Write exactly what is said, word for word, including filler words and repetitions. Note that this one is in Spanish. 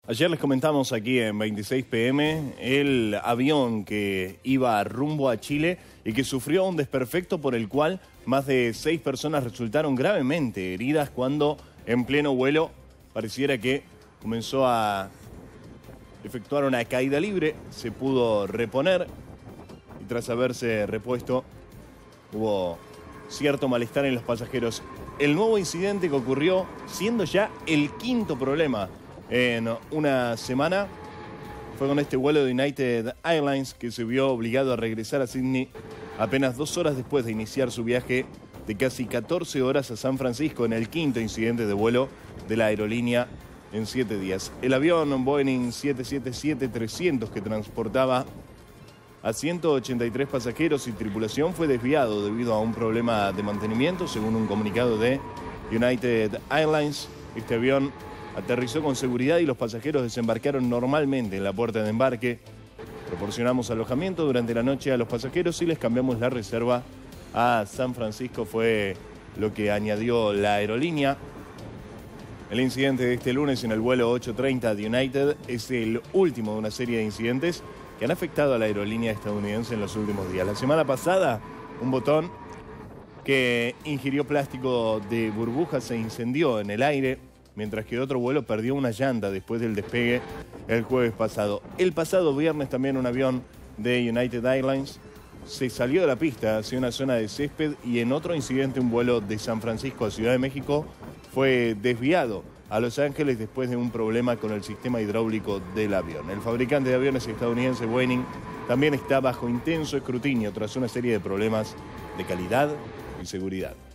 Ayer les comentamos aquí en veintiséis pe eme el avión que iba rumbo a Chile y que sufrió un desperfecto por el cual más de seis personas resultaron gravemente heridas cuando en pleno vuelo pareciera que comenzó a efectuar una caída libre, se pudo reponer y tras haberse repuesto hubo cierto malestar en los pasajeros. El nuevo incidente que ocurrió siendo ya el quinto problema en una semana fue con este vuelo de United Airlines que se vio obligado a regresar a Sydney apenas dos horas después de iniciar su viaje de casi catorce horas a San Francisco, en el quinto incidente de vuelo de la aerolínea en siete días. El avión Boeing siete siete siete trescientos que transportaba a ciento ochenta y tres pasajeros y tripulación fue desviado debido a un problema de mantenimiento, según un comunicado de United Airlines. Este avión aterrizó con seguridad y los pasajeros desembarcaron normalmente en la puerta de embarque. Proporcionamos alojamiento durante la noche a los pasajeros y les cambiamos la reserva a San Francisco, fue lo que añadió la aerolínea. El incidente de este lunes en el vuelo ocho treinta de United es el último de una serie de incidentes que han afectado a la aerolínea estadounidense en los últimos días. La semana pasada, un botón que ingirió plástico de burbujas se incendió en el aire, mientras que otro vuelo perdió una llanta después del despegue el jueves pasado. El pasado viernes también un avión de United Airlines se salió de la pista hacia una zona de césped y en otro incidente un vuelo de San Francisco a Ciudad de México fue desviado a Los Ángeles después de un problema con el sistema hidráulico del avión. El fabricante de aviones estadounidense Boeing también está bajo intenso escrutinio tras una serie de problemas de calidad y seguridad.